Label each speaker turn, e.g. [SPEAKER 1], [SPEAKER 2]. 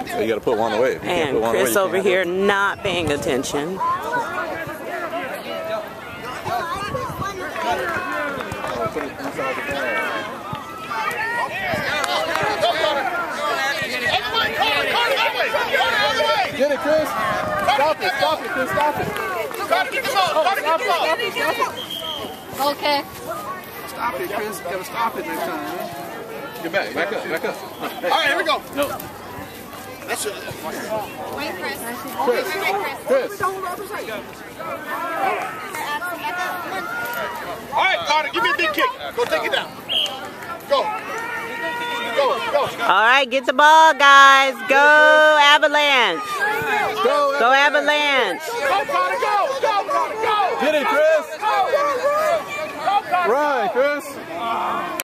[SPEAKER 1] So you got to put one away.
[SPEAKER 2] And Chris over here not paying attention.
[SPEAKER 1] Get it, Chris. Stop it, Chris, stop it.
[SPEAKER 3] Stop it. Okay.
[SPEAKER 1] Stop it, Chris. You gotta stop it next time, man. Get back up. All right, here we go. No. That's it.
[SPEAKER 3] Wait, Chris.
[SPEAKER 1] Chris.
[SPEAKER 3] All right, Carter, give me a big kick. Go take it down. Go.
[SPEAKER 2] All right, get the ball, guys. Go Avalanche. Go Avalanche.
[SPEAKER 3] Go, Carter, go.
[SPEAKER 1] Get it, Chris. Run, Chris.